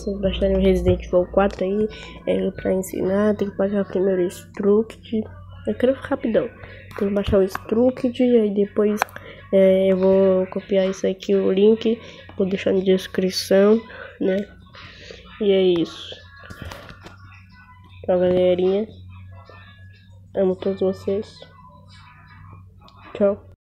vocês baixarem o Resident Evil 4 aí, pra ensinar, tem que baixar primeiro o Struct. Eu quero rapidão. Tem que baixar o Struct, aí depois eu vou copiar isso aqui, o link, vou deixar na descrição, né? E é isso. Tchau, galerinha. Amo todos vocês. Tchau.